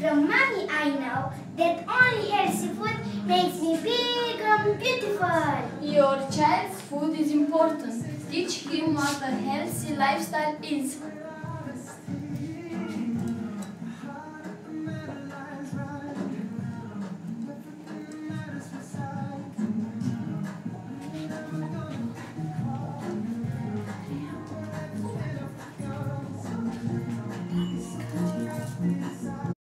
From mommy I know that only healthy food makes me big and beautiful. Your child's food is important. Teach him what a healthy lifestyle is.